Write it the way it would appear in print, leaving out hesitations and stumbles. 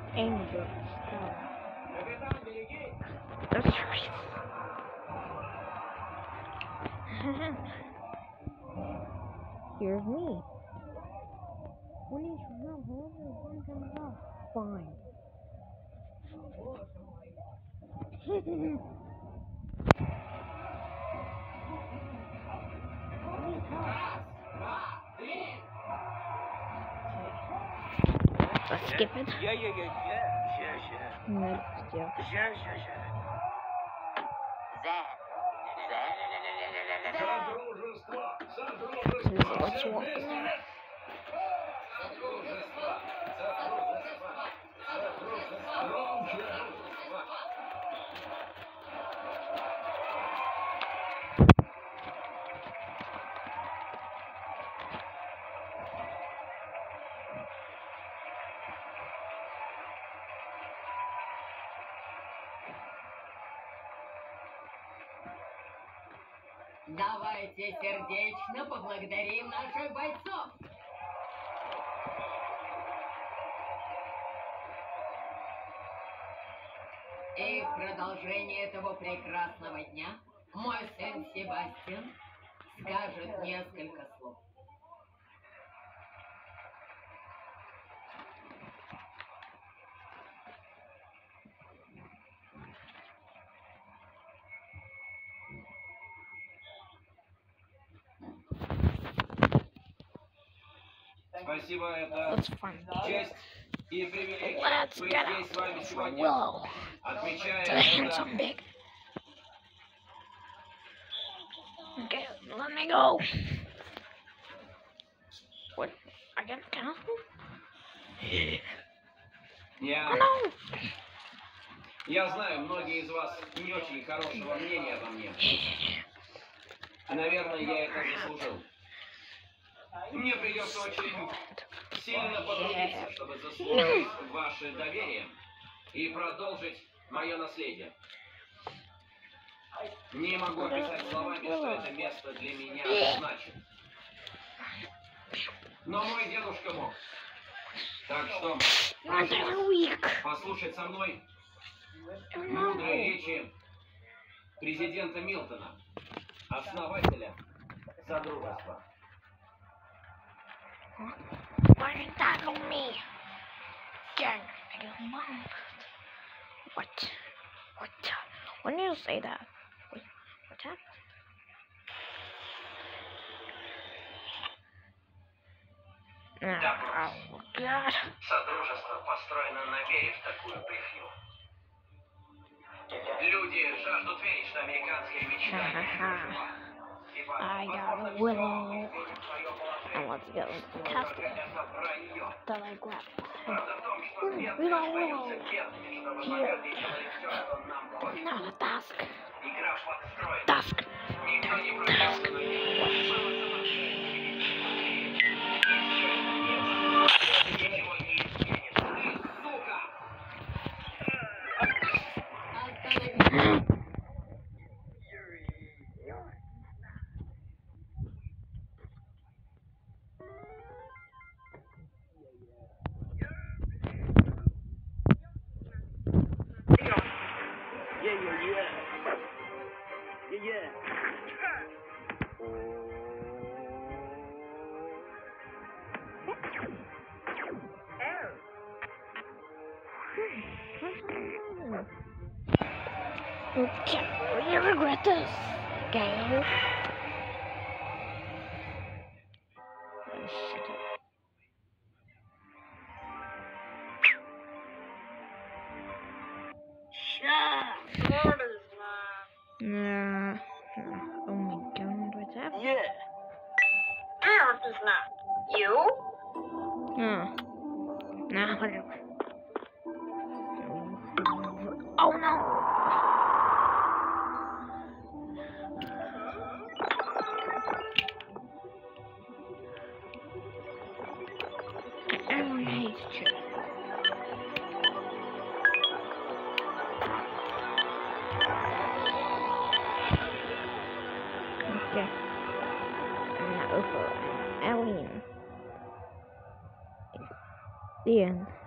Angel. That's right. Here's me. When he's wrong, whoever comes off, fine. Let's skip it. Yeah. Let's go. Let's walk. Давайте сердечно поблагодарим наших бойцов. И в продолжение этого прекрасного дня мой сын Себастьян скажет несколько слов. Спасибо, это Let's find честь и привилегия Let's быть get здесь с вами out сегодня, Willow. отмечая To the handsome big. Okay, let me go. What? I got cancelled? Oh no! Я знаю, многие из вас не очень хорошего мнения обо мне. Наверное, я это заслужил. Мне придется очень сильно потрудиться, чтобы заслужить ваше доверие и продолжить мое наследие. Не могу описать словами, что это место для меня значит. Но мой дедушка мог. Так что прошу вас послушать со мной мудрые речи президента Милтона, основателя Содружества. Why did that on me? Gang, I go, Mom. What? When did you say that? Wait, what's that? Oh, God. Содружество построено на вере в такую брехню. Люди жаждут верить, что американская мечта I got a Willow. And let's go. Test it. That I grabbed. Willow. Here. No, task. Task. Yeah. Okay, you regret this, gang. Nah. Oh my god, what's happening? Yeah. Ernst is not. You? Nah, whatever. Oh no! Everyone hates you. Okay. Now for Alien. The end.